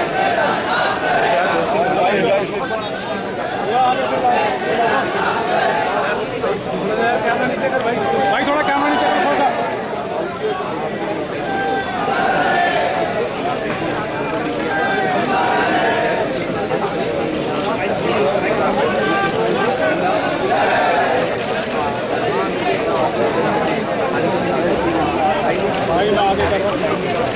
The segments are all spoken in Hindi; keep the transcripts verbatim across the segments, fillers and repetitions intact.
भाई थोड़ा कैमरा नीचे कर थोड़ा सा। भाई ना आगे कर भाई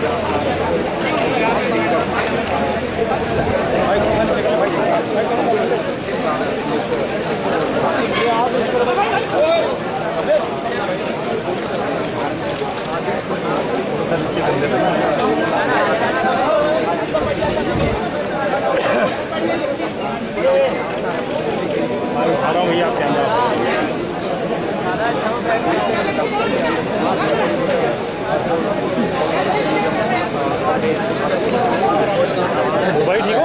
उठा रहा हूँ भैया आप कैमरा भाई ठीक हो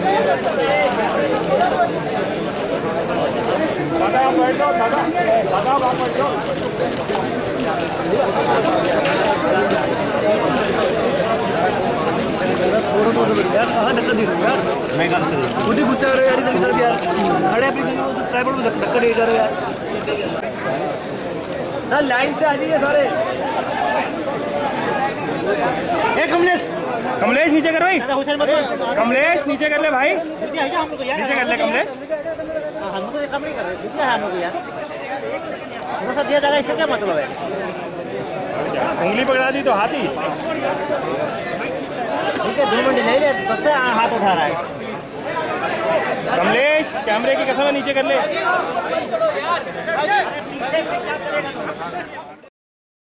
दादा आप बैठ जाओ दादा दादा आप बैठ जाओ फोटो फोटो यार कहाँ धक्का दे रहे हो यार मैं कहाँ खुद ही पूछा रहे यार इधर यार खड़े अपनी ड्राइवर में धक्का दे रहे यार सर लाइन से आ जाइए सारे। ए कमलेश कमलेश नीचे कर भाई कमलेश नीचे कर ले भाई नीचे कर ले कमलेश हमको ये काम नहीं कर रहे हम लोग यार थोड़ा दिया जा रहा है इसका क्या मतलब है? उंगली पकड़ा दी तो हाथ ही ठीक है दो मिनट नहीं रहे तब से हाथ उठा रहा है। कमलेश कैमरे की कसम नीचे कर ले।